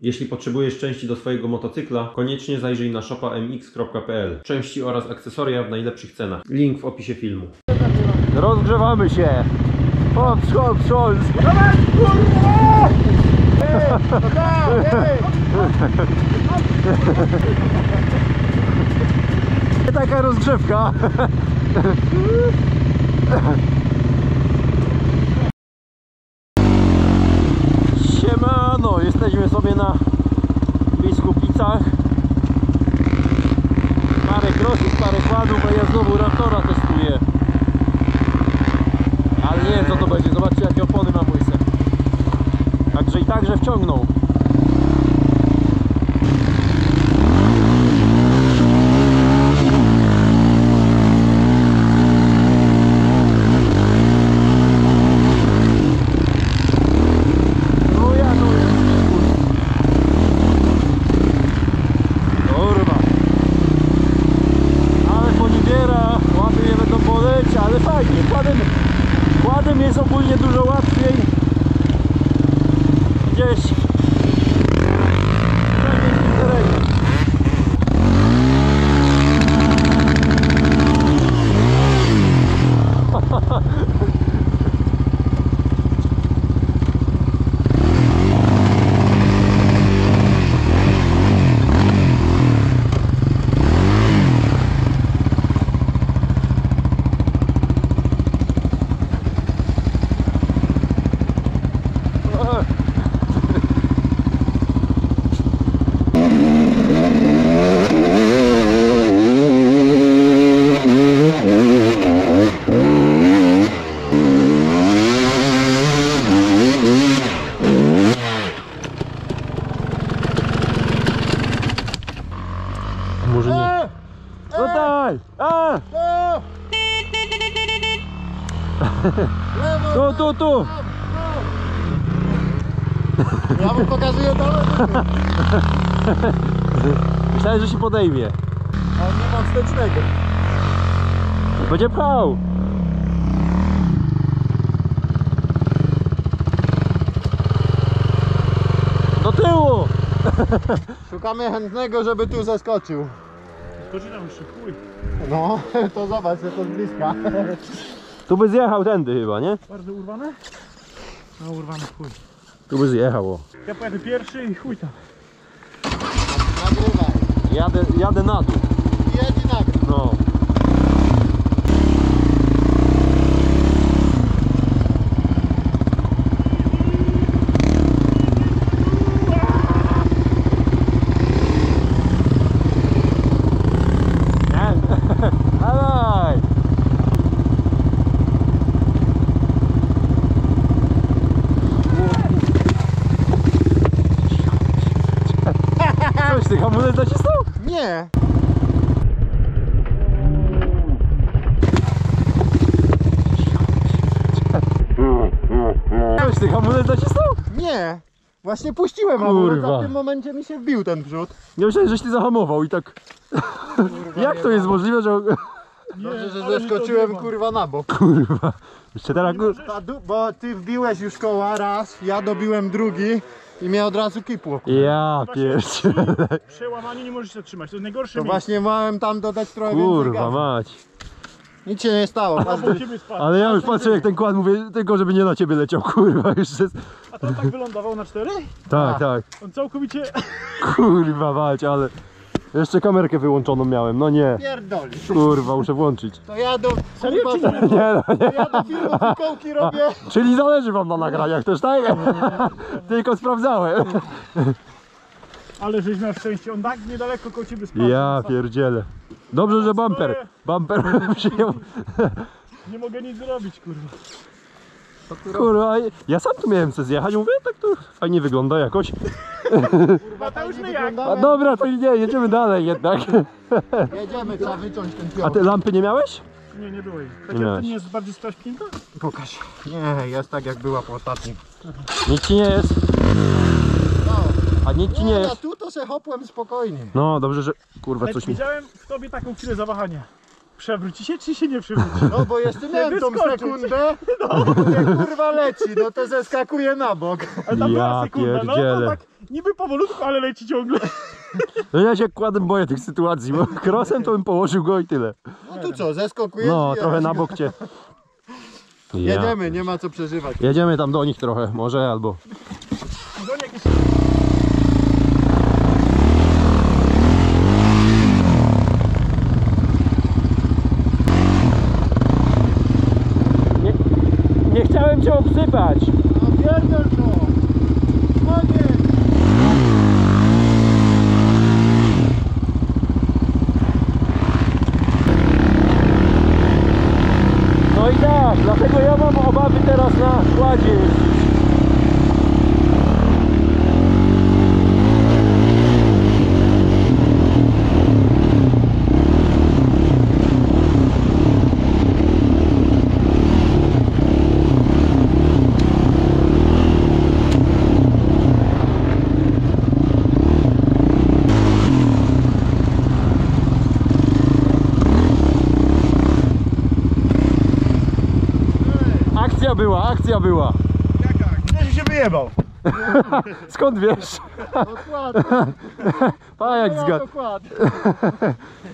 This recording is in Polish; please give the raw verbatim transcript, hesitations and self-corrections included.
Jeśli potrzebujesz części do swojego motocykla, koniecznie zajrzyj na shopa m x kropka p l. Części oraz akcesoria w najlepszych cenach. Link w opisie filmu. Rozgrzewamy się. Hop, hop, hop. Taka rozgrzewka. Siemano, jesteśmy sobie na Biskupicach. Parę krosów, parę kładów, a ja znowu Raptora testuję. Ale nie wiem co to będzie, zobaczcie jakie opony mam łyse. Także i także wciągnął. Kładem jest ogólnie dużo łatwiej gdzieś w jakimś terenie. Może nie. No daj! A! Tu, tu, tu! Ja mu pokazuję dalej. Myślałem, że się podejmie. Ale nie mam wstecznego. Będzie pchał! Do tyłu! Szukamy chętnego, żeby tu zeskoczył. Skoczy tam jeszcze, chuj. No, to zobacz, to z bliska. Tu by zjechał tędy chyba, nie? Bardzo urwane? No urwane, chuj. Tu by zjechał. O. Ja pojadę pierwszy i chuj tam. Nagrywaj. Jadę, jadę na dół. Jedź i nagrywaj. No. Dawaj! Coś, ty hamulec zacisnął? Nie. Coś, ty hamulec zacisnął? Nie. Właśnie puściłem hamulec, a w tym momencie mi się wbił ten przód. Nie myślałem, żeś ty zahamował i tak... Jak to jest możliwe, że... Dobrze, że zeskoczyłem kurwa na bok. Kurwa. Jeszcze teraz... Kur... Ta du- Bo ty wbiłeś już koła raz, ja dobiłem drugi i mnie od razu kipło. Ja pierdzielę. Przełamanie nie możesz się trzymać, to jest najgorsze To miejsce. właśnie miałem tam dodać trochę więcej Kurwa gazu. mać. Nic się nie stało. Do Każdy... ciebie spadł. Ale ja już patrzę jak ten kład, mówię, tylko żeby nie na ciebie leciał, kurwa, już jest... A to on tak wylądował na cztery? Tak, A. tak. On całkowicie... Kurwa mać, ale... Jeszcze kamerkę wyłączoną miałem, no nie. Pierdoli. Kurwa, muszę włączyć. To ja do... Serio kurwa, czy nie? Nie no, nie. To ja do filmu fikołki robię. Czyli zależy wam na nagraniach też, tak? Tylko sprawdzałem. Ale żeś miał szczęście, on tak niedaleko koło ciebie spadł. Ja pierdzielę. Dobrze, że bumper. Bumper przyjął. Nie mogę nic zrobić, kurwa. Kurwa, ja sam tu miałem chcę zjechać, mówię, tak to fajnie wygląda jakoś. Kurwa, to już fajnie nie jak. A wyglądamy. dobra, to nie, jedziemy dalej jednak. Jedziemy, trzeba wyciąć ten A piąt. te lampy nie miałeś? Nie, nie było jej. Nie Tak, to miałeś. nie jest bardziej straśnięta? Pokaż. Nie, jest tak jak była po ostatnim. Nic ci nie jest. No. A nic ci nie Ja jest. tu to se hopłem spokojnie. No dobrze, że... Kurwa, Ale coś mi... widziałem w tobie taką chwilę zawahania. Przewróci się czy się nie przewróci? No bo jeszcze miałem tą wyskoczyć. sekundę, no. Jak kurwa leci, no to zeskakuje na bok. Ale tam Ja była sekunda, no pierdzielę. to tak Niby powolutku, ale leci ciągle. No ja się kładem boję tych sytuacji, bo krosem to bym położył go i tyle. No tu co, zeskokujesz No, i trochę jechać. na bok cię. Ja. Jedziemy, nie ma co przeżywać. Jedziemy tam do nich trochę, może albo. Nie, nie chciałem cię obsypać. No pierdol to! Koniec! No i tak, dlatego ja mam obawy teraz na kładzie jeździć. Akcja była, akcja była. Gdzieś się wyjebał. Skąd wiesz? Dokładnie. Pa jak Ja zgadł. dokładnie.